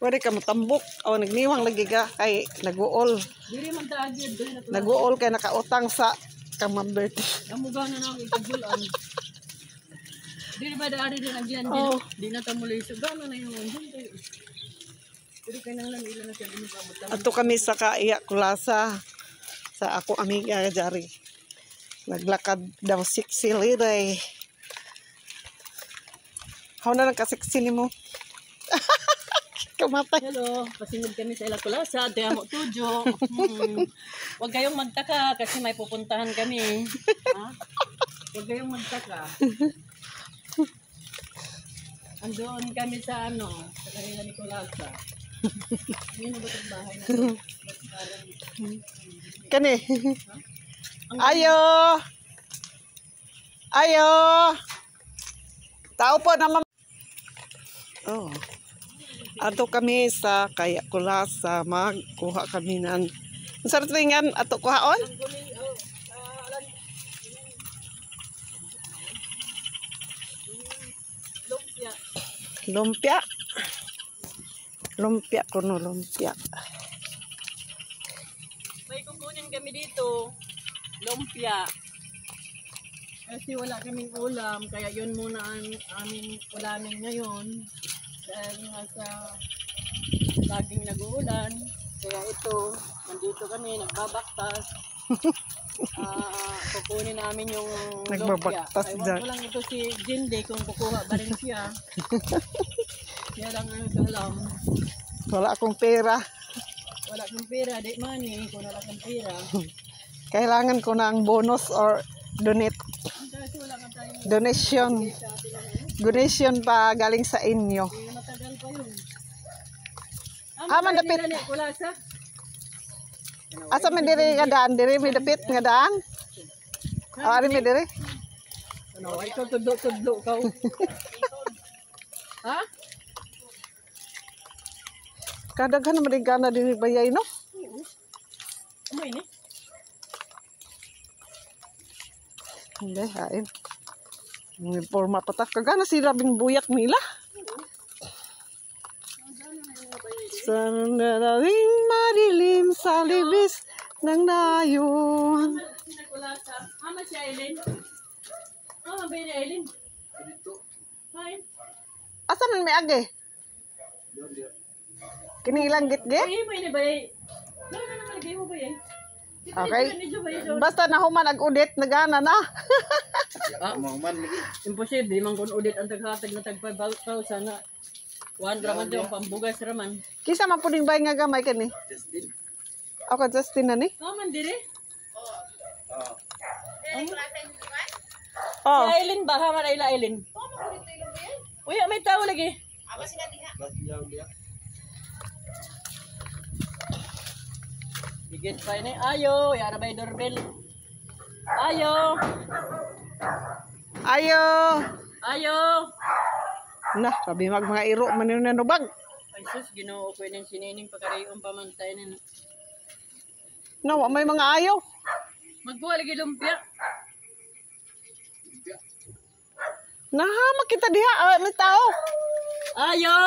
Pwede ka matambok. O, nagniwang lagi ka kay nag-uol. Dili man ta agad doon na Nag-uol kay nakautang sa Camembert. Amuga na nang ikabulan. Dili ba daari din agyan din. Oh. Di na ta muli sugana na yung hindi. Pero kay nang ila na siya din pabutang. Ato kami sa Kaiya Kulasa sa ako amiga jari. Naglakad daw siksili day. How na lang kasiksili mo? Kamatay. Hello, pasingod kami sa Ila Kulasa, Ate Amo Tujo. Huwag kayong magtaka kasi may pupuntahan kami. Ha? Huwag kayong magtaka. Andoon kami sa sa Karila ni Kulasa. Yun na ba itong bahay na ito? Kani. Ayo. Ayo. Tao po naman. Oh. Ato kami sa Kaiya Kulasa, magkuha kami ng sarap ringan ato kuhaon. Lumpia. Lumpia kuno lumpia. May kukunin kami dito. Lumpia. Kasi wala kaming ulam, kaya yun muna ang aming ulamin ngayon. Dahil nga sa laging nag-uulan. Kaya ito, nandito kami, nagbabaktas. Kukunin namin yung lumpia. Nagbabaktas Ay, dyan. wag ko lang ito si Jindy kung kukuha ba rin siya. Siya lang ang alam. Wala akong pera. Wala kang pera, di money. Kung wala kang pera. Kailangan ko ng bonus or donate. Kasi wala ka tayong Donation. sa atin na ngayon. Donation pa galing sa inyo. Hindi matagal pa yun. Mandapit. Kulasa. Asa man diri nga daan? Diri may dapit nga daan? Ari may diri? Ano, ay ito tudlo-tudlo ka. Ha? Kadaghan naman din gana diri bayay no? Ano ini? Hindi, hain. May forma patak. Kagana si Rabing buyak nila. Sa narawing madilim sa libis ng nayon. Kulasa. Ama si Aileen. Ama ba ni Aileen? Hi. Asa man may age? Kini ilang gitge? Ay, may ni bay. Ano naman kayo mo ba yan? Okay. Basta nahuman ag-udit, nagana na. Imposible, man kung udit ang taghatag na tag 5,000 na. 1 raman daw, pambugas raman. Kisa man puding bay nga gamay kani? Justin. Ako Justin na ni? Man dire? Oh. Si Aileen ba? Haman ay Aileen. Uy, may tao lagi. Bigit pa ini. Ayo, yan na ba yung doorbell? Ayo. Ayo. Ayo. Na, sabi mag mga iro man yun na nubag. Ay sus, ginoo ko yung sinining pagkariong pamantay na. No, may mga ayaw. Magbuha lagi lumpia. Nahamak kita diha, may tao. Ayo.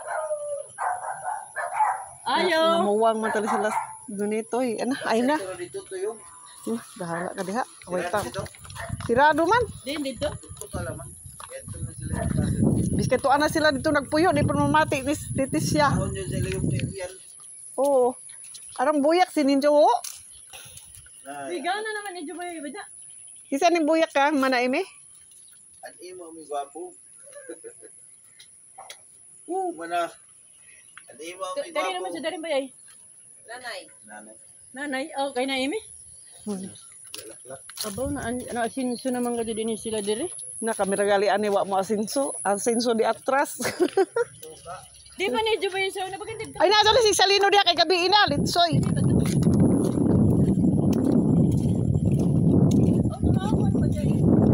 Ayo. Namuwang man tali sila dunito eh. Ana, ay na. Dito to yung. Bahala ka diha. Wait lang. Sirado man. Din dito. Ito kalaman. Ito na sila. Bisket to ana sila dito nagpuyo di pa mamati ni siya. Ahon nyo sila yung yan. Oo. Arang buyak si Ninjo. Oh. Uy, gana naman ni Jumay ba dyan? Kisa ning buyak ka manaime? Ang imo mi gwapo. Mana. Ang imo mi Kani naman gwapo. siya darin ba yay? Nanay. Nanay, oh, kay na Amy? Abaw na, ano, asinso naman ka din sila dire? Na kamera gali ani wa mo asinso. Asinso di atras. Di ba ni Jumay sa una pagkandid ka? Ay na si Salino diha kay gabi ina litsoy. Oh, makakuan pa dyan.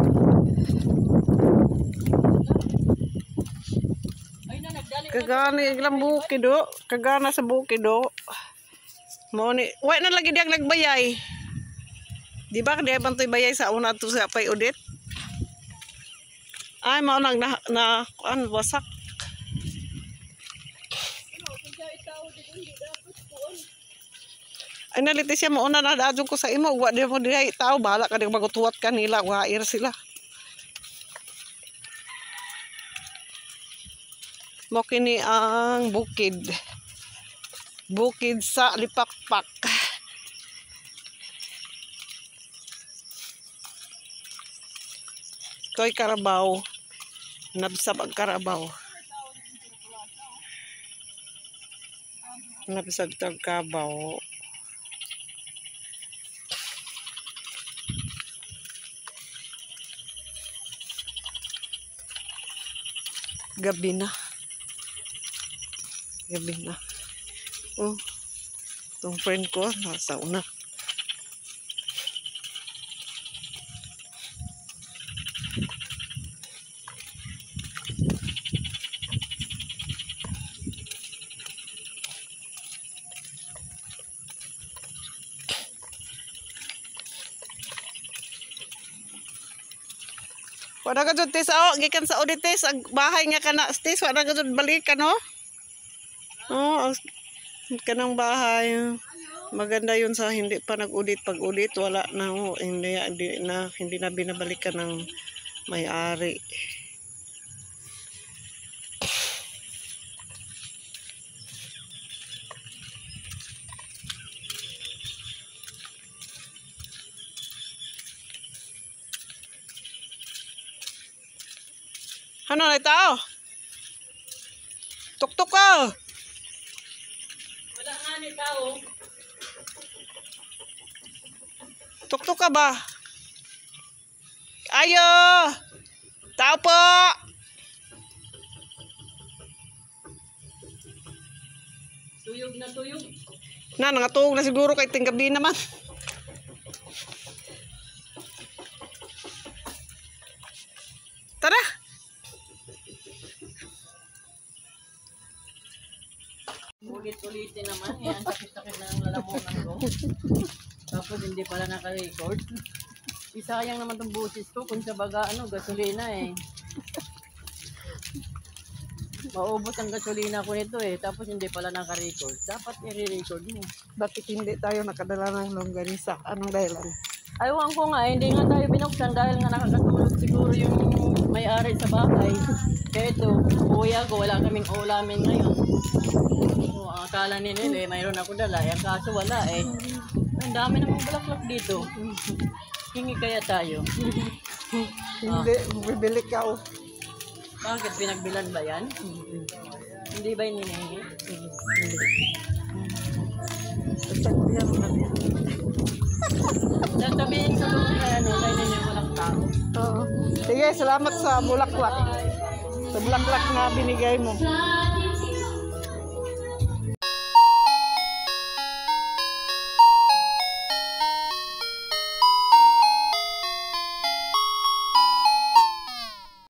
Ay na, nagdali. Kagana ilang bukido. Kagana sa bukido. Mo ni, wa na lagi diag nagbayay. Di ba kaya bantoy bayay sa una to sa pay udit? Ay mao nang na wasak. Ay naliti siya mo una na dadyo ko sa imo. Wa di mo dihay tao. Bahala ka din magutuwat ka nila. Wair sila. Mo kini ang bukid. Bukid sa Lipakpak. Toy Carabao. Nabsab ang Carabao. Nabsab ang Carabao. Gabi na. Gabi na. Oh. Itong friend ko nasa una. Wala ka dyan, tis. Oh, gikan sa audit, tis. Ang bahay nga ka na, tis. Wala ka dyan, balik ka, no? Oh, kanang bahay. Maganda yun sa hindi pa nag-audit. Pag-audit, wala na. Oh, hindi na binabalikan ng may-ari. Ano na tao? Tuktok ka. Wala nga ni tao. Tuktok ka ba? Ayo! Tao po! Tuyog na tuyog. Nangatulog na siguro kay tinggabi naman. Tara! Ulit-ulitin naman. Yan, sakit-sakit na ang lalamunan ko. Tapos hindi pala naka-record. Isayang naman tong busis ko kung sa baga, gasolina eh. Maubos ang gasolina ko nito eh. Tapos hindi pala naka-record. Dapat i-record mo. Bakit hindi tayo nakadala ng longganisa? Anong dahilan? Aywan ko nga, hindi nga tayo binuksan dahil nga nakakatulog siguro yung may-ari sa bahay. Kaya ito, kuya ko, wala kaming ulamin ngayon. So, ang akala ni Nene, mayroon ako dala. Ang kaso wala eh. Ang dami namang bulaklak dito. Hingi kaya tayo. Hindi, bibili ka oh. Bakit? Pinagbilan ba yan? Hindi ba yung hinihingi? Sasabihin ko doon kaya kay Nene walang tao. Oo. Sige, salamat sa bulaklak. Sa bulaklak na binigay mo.